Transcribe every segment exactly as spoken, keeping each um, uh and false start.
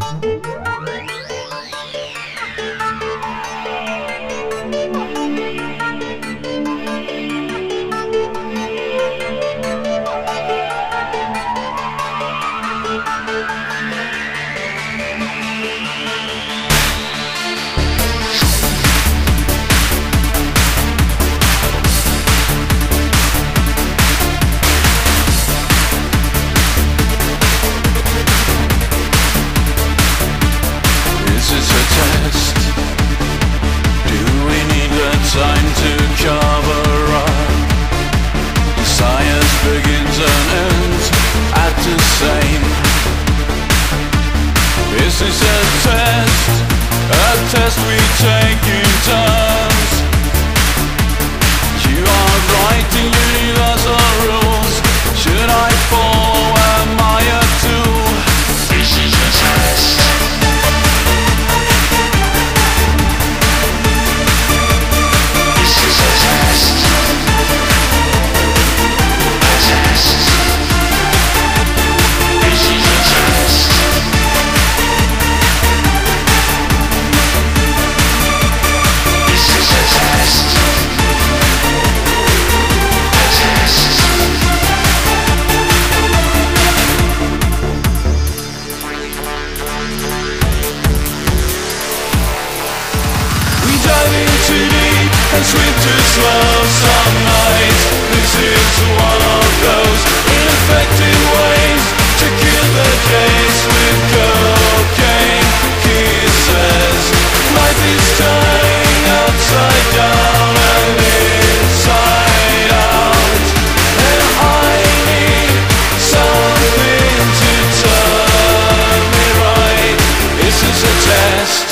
Time to cover up. Science begins and ends at the same. This is a test, a test we take in turns. You are writing universal rules. Should I fall? Am I a tool? This is a test. And swim too slow some nights. This is one of those ineffective ways to kill the case with cocaine kisses. Life is turning upside down and inside out, and I need something to turn me right. This is a test.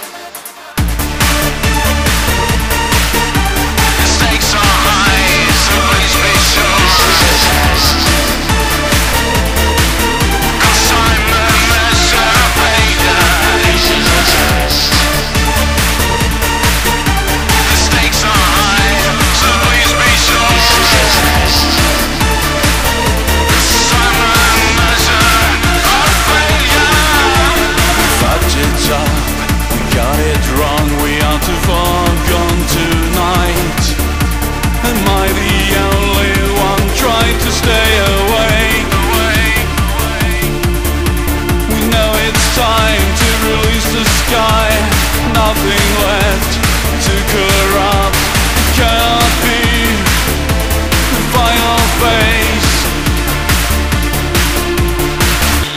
Nothing left to corrupt. Cannot be the final face.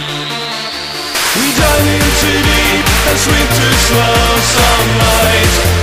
We dive in too deep and swim too slow some nights.